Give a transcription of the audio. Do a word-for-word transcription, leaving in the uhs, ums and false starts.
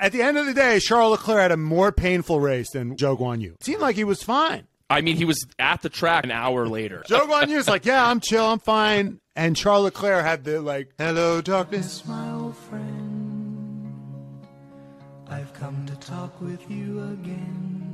At the end of the day, Charles Leclerc had a more painful race than Zhou Guanyu. It seemed like he was fine. I mean, he was at the track an hour later. Zhou Guanyu's like, yeah, I'm chill, I'm fine. And Charles Leclerc had the, like, hello, darkness. My old friend, I've come to talk with you again.